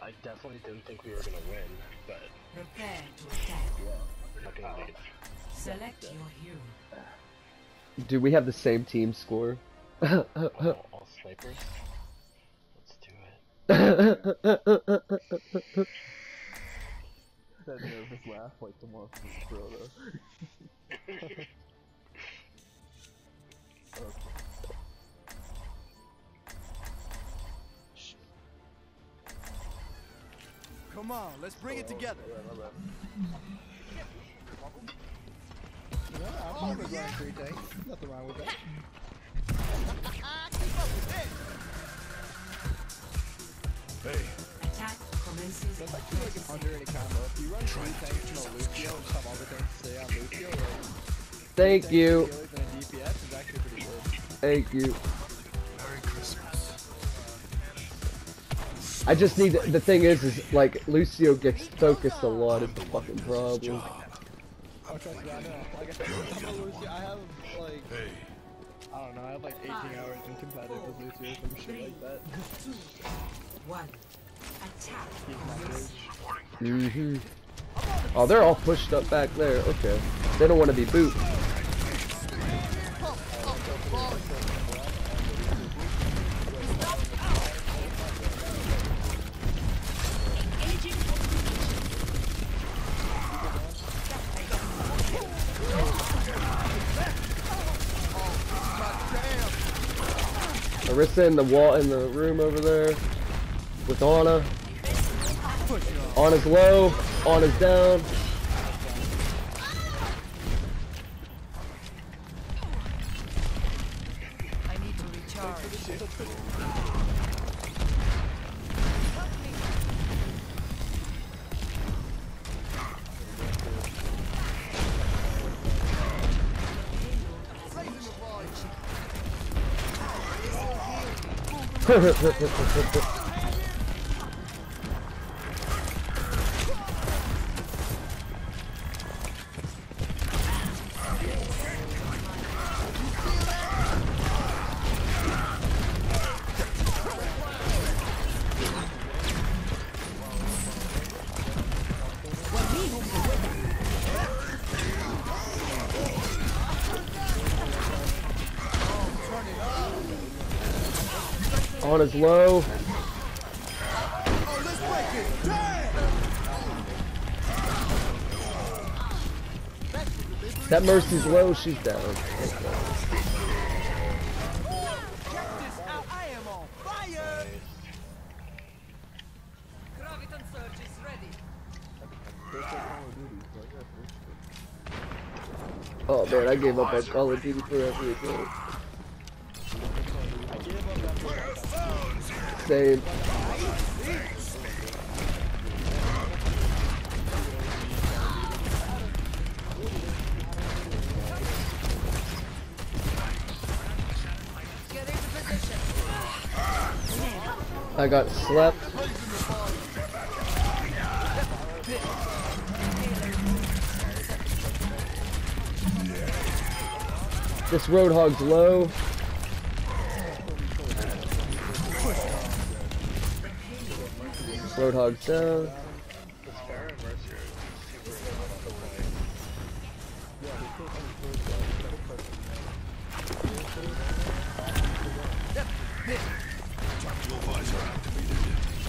I definitely didn't think we were gonna win, but prepare to attack. we're not gonna leave. Select your hero. Do we have the same team score? All snipers. Let's do it. That nervous laugh like the monster pro though. Okay. Come on, let's bring it together. Yeah, I'm fine with running 3 tanks. Nothing wrong with that. Hey, Attack commences. That's actually like an underrated combo. If you run 3 tanks and a Lucio and have all the tanks stay on Lucio, like Thank you. and a DPS is actually pretty good. Thank you. Merry Christmas. I just need the thing is like Lucio gets focused a lot is the fucking problem. Oh, trust me, I know. Like, I'm a Lucio. I have, like, Hey, I don't know, I have like 18 hours in competitive with Lucio or some shit like that. 2, 1. Attack. Oh, they're all pushed up back there. Okay. They don't want to be booped. Orisa in the wall in the room over there with Ana. Ana's low, Ana's down. I need to recharge. Ana's low. That Mercy's low, she's down. I am on fire. Graviton surge is ready. Oh man, I gave up on Call of Duty forever ago. Same. Get into position. I got slept. This Roadhog's low. Roadhog's down. This Pharah and Mercy are super hot on the way. Tactical visor activated.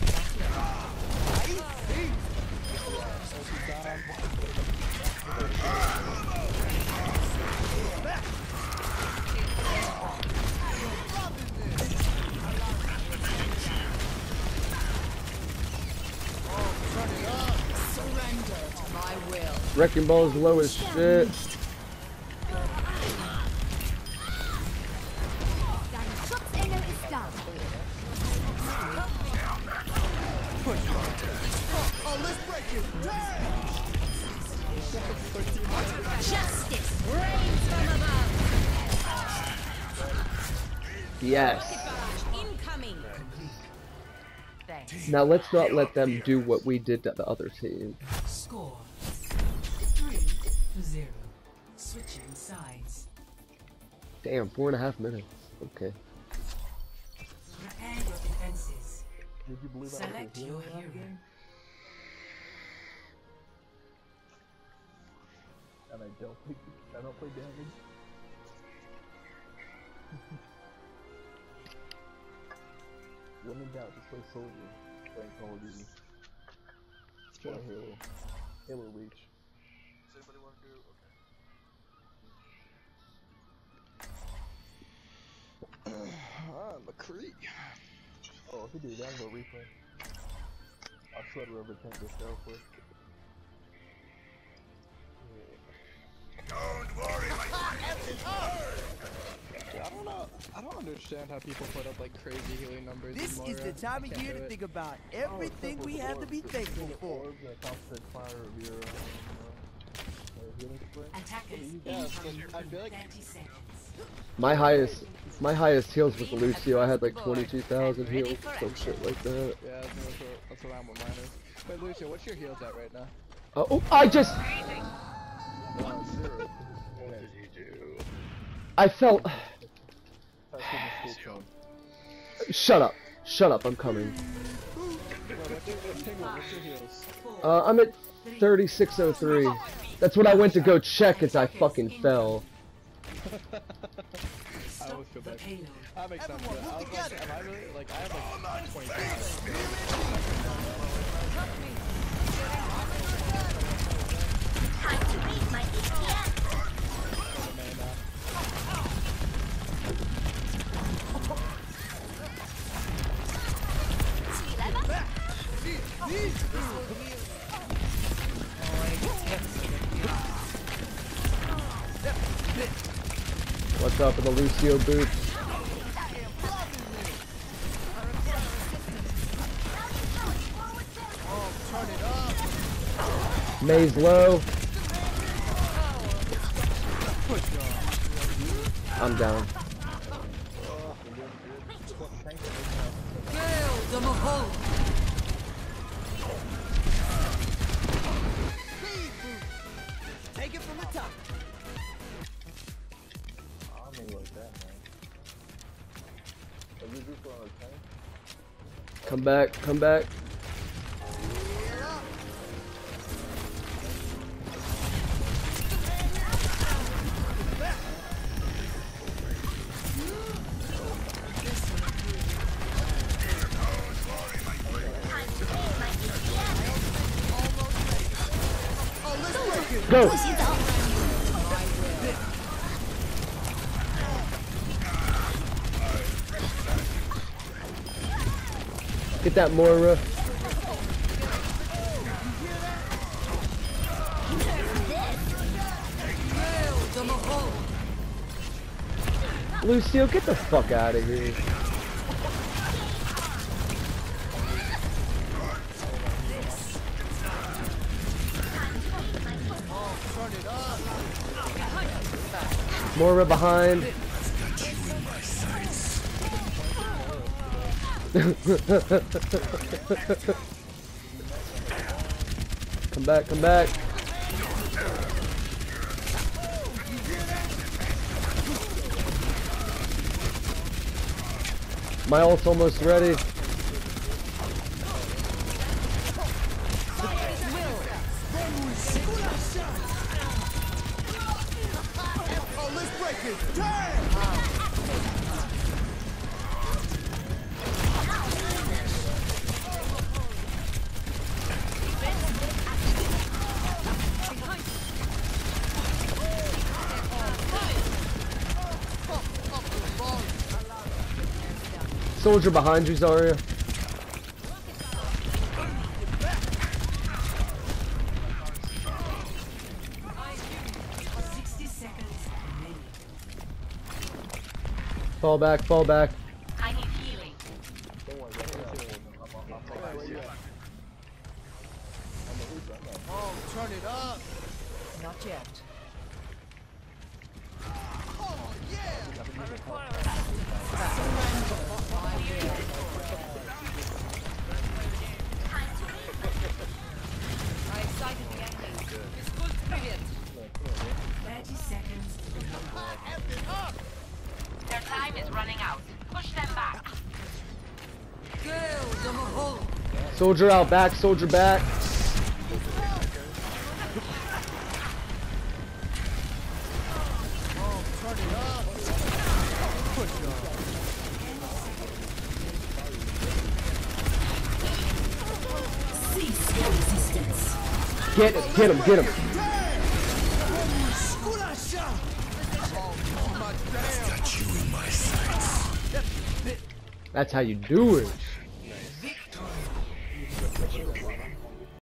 Surrender to my will. Wrecking Ball's low as shit. Dein Schutzengel ist da. Justice reigns from above. Yes. Incoming. Thanks. Now let's not let them do what we did to the other team. Score 3-0. Switching sides. Damn, 4.5 minutes. Okay. Prepare your defenses. Did you believe I was Select a hero your in that hero. game? And I don't play damage. When in doubt, just play soldier. Playing Call of Duty. Or Halo. Halo Reach. Does anybody want to do? Okay. McCree. Oh, if you do that, go replay. I'll shred whoever tank this real quick. Don't worry, my friend. Yeah, I don't understand how people put up like crazy healing numbers. This in is Moira. the time I of can't year do to it. think about everything we have to be thankful for. Orbs that concentrate fire of your healing spray. Attackers Yeah, incoming. I feel like 30 seconds. My highest heals with Lucio, I had like 22,000 heals, some shit like that. yeah, that's what I'm with mine is. Wait, Lucio, what's your heals at right now? Oh, I just, What did you do? I felt, That's in the school club. shut up, I'm coming. What's your heals? I'm at 3603. That's when I went to go check as I fucking fell. I always feel The bad. payload. That makes sense. Everyone, I move was like, together. am I really, like, I have like 25. Time to raise my EPS. What's up with the Lucio boots? Maze low. I'm down. The Mahal. Take it from the top. I don't think like that, man. Are you just on a tank? Come back, come back. Go! Get that Moira. The Mahal. Lucio, get the fuck out of here. Moira behind. Come back, come back. My ult's almost ready. Oh, let's break it. Damn! Soldier behind you, Zarya. Fall back, fall back. I need healing. Oh, turn it up. Not yet. Oh, yeah! I excited the enemy. It's good привет. 30 seconds. Their time is running out. Push them back. Go, the Mahal. Soldier out back, soldier back. Get him, get him. Got you in my sights. That's how you do it.